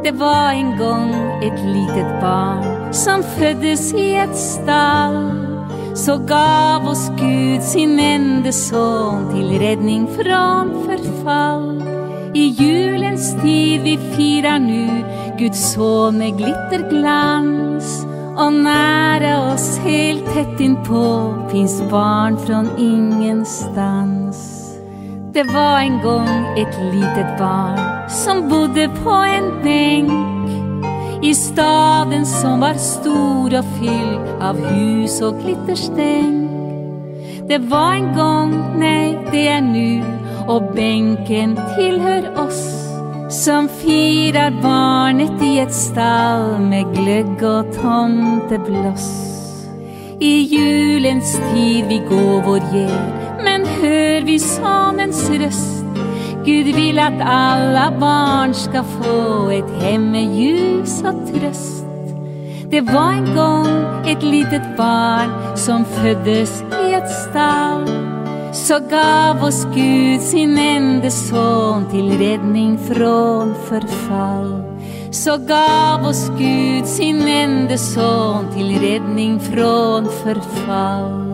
Det var en gång ett litet barn som föddes i ett stall. Så gav oss Gud sin enda son till räddning från förfall. I julens tid vi firar nu Guds son med glitterglans. Och nära oss helt tätt inpå finns barn från ingenstans. Det var en gång ett litet barn som bodde på en bänk i staden som var stor och fylld av hus och glitterstänk. Det var en gång, nej det är nu, och bänken tillhör oss som firar barnet i ett stall med glögg och tomtebloss. I julens tid vi gåvor ger, men hör vi sonens röst. Gud vill att alla barn ska få ett hem med ljus och tröst. Det var en gång ett litet barn som föddes i ett stall. Så gav oss Gud sin enda son till räddning från förfall. Så gav oss Gud sin enda son till räddning från förfall.